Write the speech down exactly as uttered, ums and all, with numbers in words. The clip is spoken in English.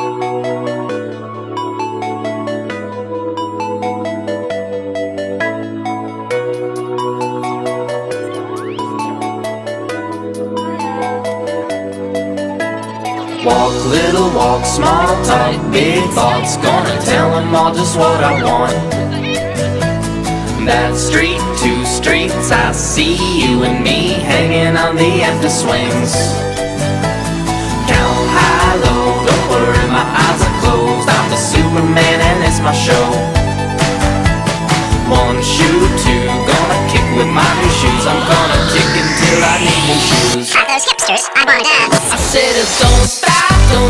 Walk, little walk, small talk, big thoughts. Gonna tell them all just what I want. That street, two streets, I see you and me hanging on the empty swings. Count high, low, don't worry, my eyes are closed. I'm the Superman and it's my show. One shoe, two, gonna kick with my new shoes. I'm gonna kick until I need new shoes. At those hipsters, I wanna dance. I said, don't stop, don't